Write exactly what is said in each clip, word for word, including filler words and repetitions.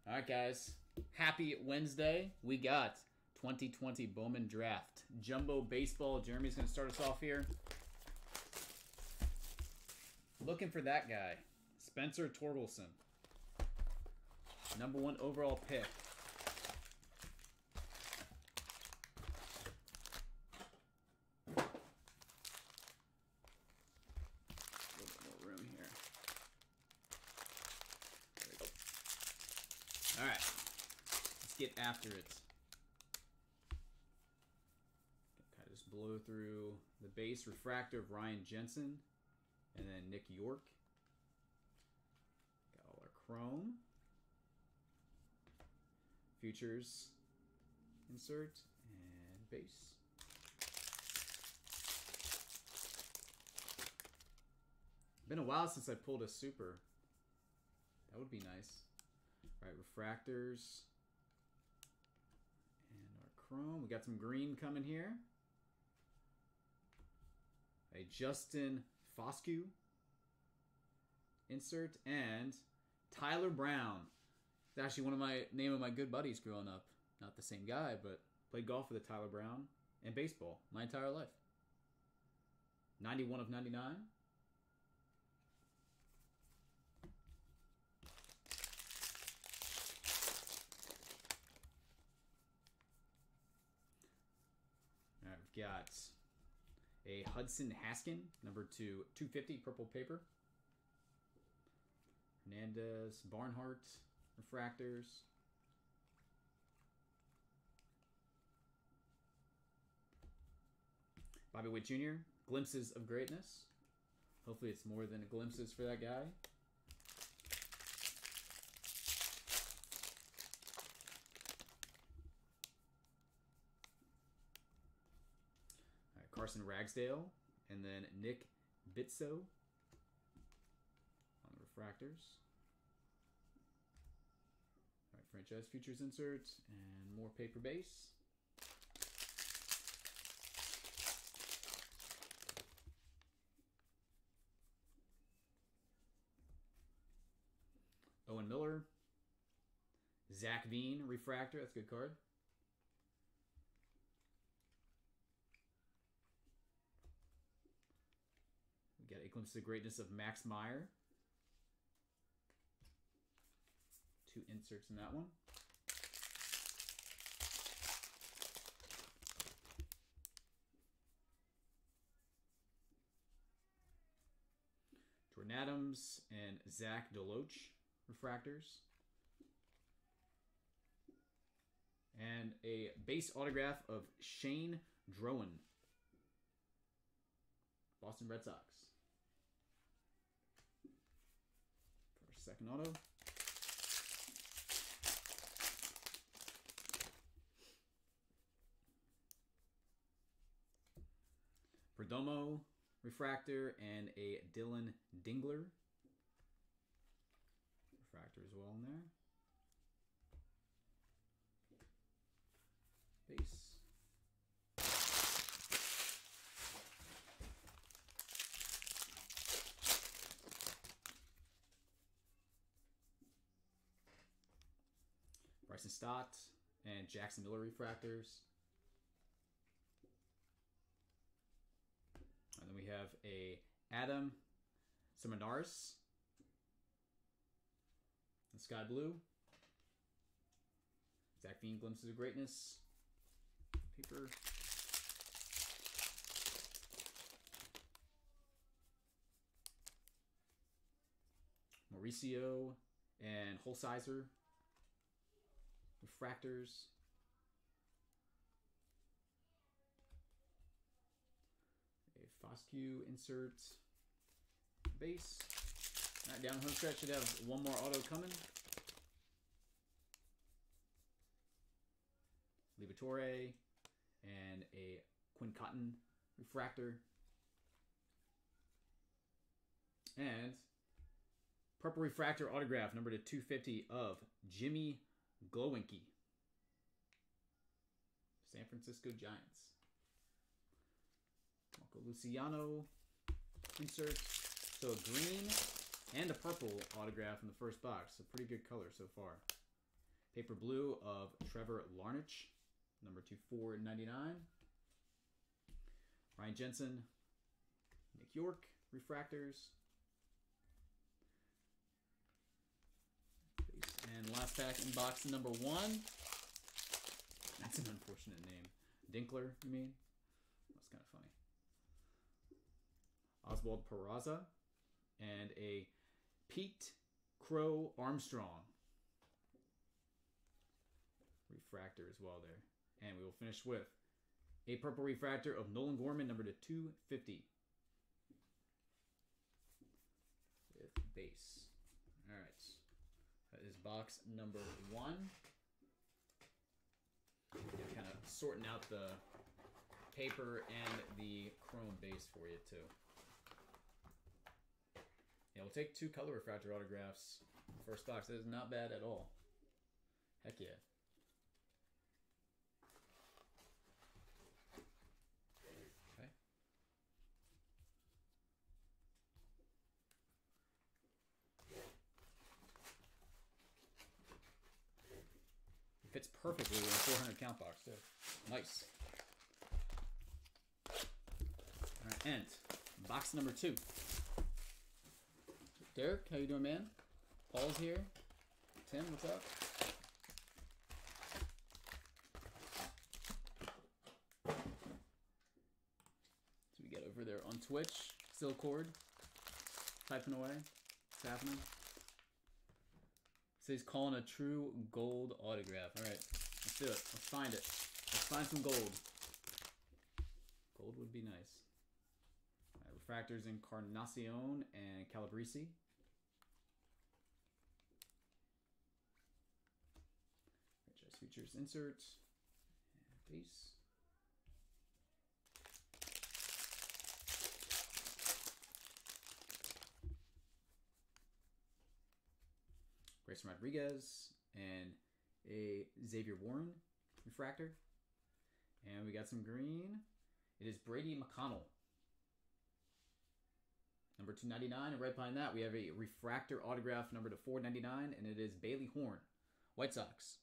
All right, guys. Happy Wednesday. We got twenty twenty Bowman Draft. Jumbo Baseball. Jeremy's going to start us off here. Looking for that guy. Spencer Torkelson. Number one overall pick. A little bit more room here. There we go. All right. Let's get after it. Kind of just blow through the base refractor of Ryan Jensen. And then Nick York. Got all our chrome. Futures insert and base. Been a while since I pulled a super. That would be nice. All right, refractors. And our chrome. We got some green coming here. A Justin Foscue insert and Tyler Brown. It's actually one of my name of my good buddies growing up. Not the same guy, but played golf with a Tyler Brown and baseball my entire life. ninety-one of ninety-nine. All right, we've got a Hudson Haskin, number two, two fifty, purple paper. Hernandez, Barnhart, refractors. Bobby Witt Junior, glimpses of greatness. Hopefully it's more than glimpses for that guy. All right, Carson Ragsdale, and then Nick Bitso on the refractors. All right, franchise futures insert and more paper base. Owen Miller, Zach Veen refractor. That's a good card. We got a glimpse of the greatness of Max Meyer. Two inserts in that one. Jordan Adams and Zach Deloach refractors. And a base autograph of Shane Drowan, Boston Red Sox. For our second auto. Perdomo refractor and a Dylan Dingler refractor as well in there. Base. Bryson Stott and Jackson Miller refractors. And then we have a Adam Seminaris. The Sky Blue. Zach Veen, glimpses of greatness. Paper. Mauricio and Holsizer. Refractors. A Foscue insert. Base. All right, down the home stretch should have one more auto coming. Liberatore and a Quinn Cotton refractor. And purple refractor autograph number to two fifty of Jimmy Glowinky, San Francisco Giants. Marco Luciano insert. So a green and a purple autograph in the first box. So pretty good color so far. Paper blue of Trevor Larnach, number two four ninety-nine. Ryan Jensen, Nick York, refractors. And last pack in box number one. That's an unfortunate name. Dinkler, you mean? That's kind of funny. Oswald Peraza and a Pete Crow Armstrong. Refractor as well there. And we will finish with a purple refractor of Nolan Gorman, number to two fifty. With base. All right. That is box number one. Kind of sorting out the paper and the chrome base for you too. Yeah, we'll take two color refractor autographs. First box. That is not bad at all. Heck yeah. Okay. It fits perfectly in a four hundred count box too. Nice. All right, and box number two. Derek, how you doing, man? Paul's here. Tim, what's up? So we get over there on Twitch. Still cord. Typing away. What's happening? So he's calling a true gold autograph. All right, let's do it. Let's find it. Let's find some gold. Gold would be nice. All right, refractors in Encarnacion and Calabrese. Franchise Features insert. And base. Grayson Rodriguez and a Xavier Warren refractor. And we got some green. It is Brady McConnell. Number two ninety-nine. And right behind that, we have a refractor autograph number to four ninety-nine. And it is Bailey Horn. White Sox.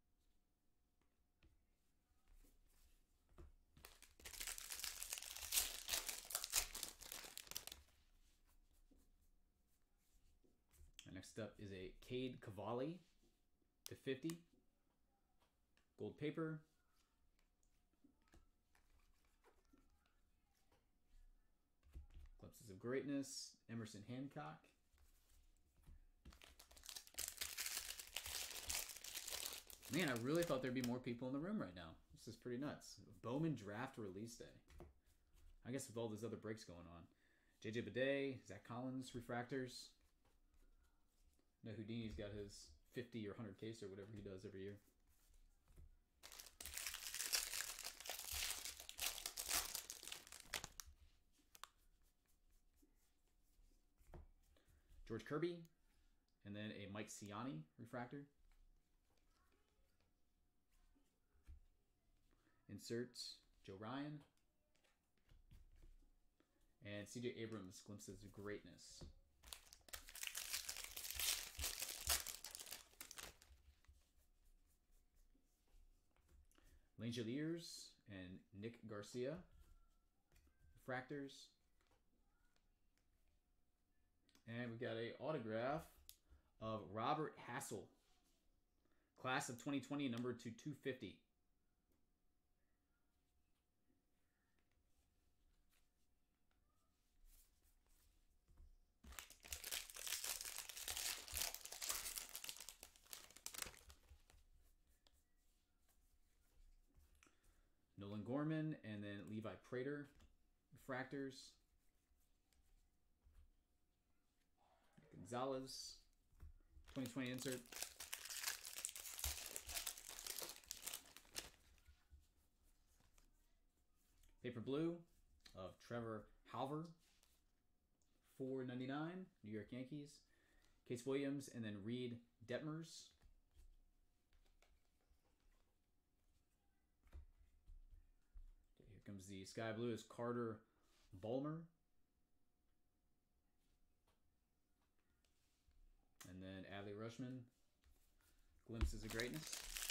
Next up is a Cade Cavalli to fifty. Gold paper. Glimpses of Greatness. Emerson Hancock. Man, I really thought there'd be more people in the room right now. This is pretty nuts. Bowman draft release day. I guess with all these other breaks going on. J J Bidet, Zach Collins, refractors. No, Houdini's got his fifty or one hundred case or whatever he does every year. George Kirby. And then a Mike Ciani refractor. Inserts Joe Ryan. And C J Abrams, Glimpses of Greatness. Langeliers and Nick Garcia. Refractors. And we got a autograph of Robert Hassel. Class of twenty twenty, number to two fifty. Nolan Gorman, and then Levi Prater, refractors. Gonzalez, twenty twenty insert. Paper blue of Trevor Halver, four ninety-nine, New York Yankees. Case Williams, and then Reed Detmers. Comes the sky blue is Carter Bulmer. And then Adley Rushman. Glimpses of Greatness.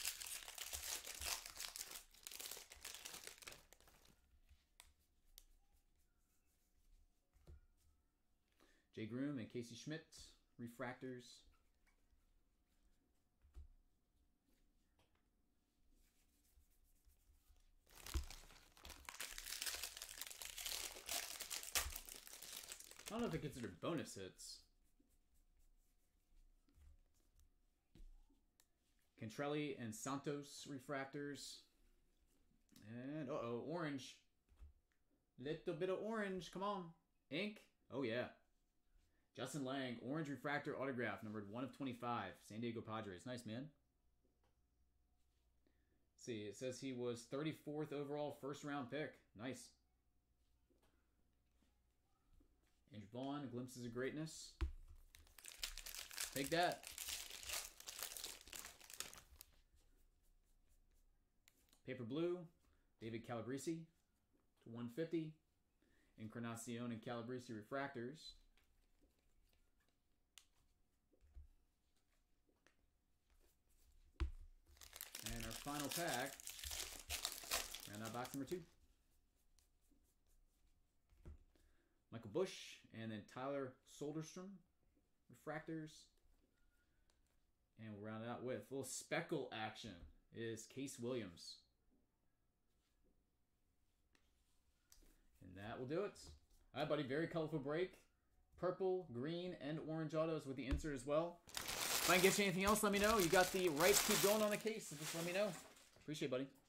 Jay Groom and Casey Schmidt, refractors. I don't know if they're considered bonus hits. Cantrelli and Santos refractors. And, uh-oh, orange. Little bit of orange. Come on. Ink. Oh, yeah. Justin Lang, orange refractor autograph, numbered one of twenty-five. San Diego Padres. Nice, man. Let's see, it says he was thirty-fourth overall first round pick. Nice. Andrew Vaughn, Glimpses of Greatness. Take that. Paper Blue, David Calabrese to one fifty. Encarnacion and Calabrese refractors. And our final pack, round out box number two. Michael Bush, and then Tyler Soderstrom, refractors. And we'll round it out with a little speckle action is Case Williams. And that will do it. All right, buddy, very colorful break. Purple, green, and orange autos with the insert as well. If I can get you anything else, let me know. You got the rights keep going on the case, so just let me know. Appreciate it, buddy.